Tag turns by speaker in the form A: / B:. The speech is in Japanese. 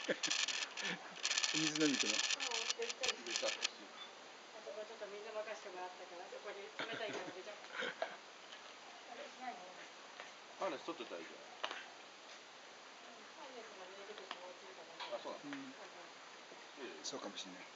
A: 水飲みくの。
B: あそこちょっと水任してもらったから、そこに冷たいから出ちゃった。あれしないの？
C: あれ、外出たらいいじゃん。
B: ハイネスが出てきても落ちるかな。
C: あ、そうなの。
A: そうかもしれない。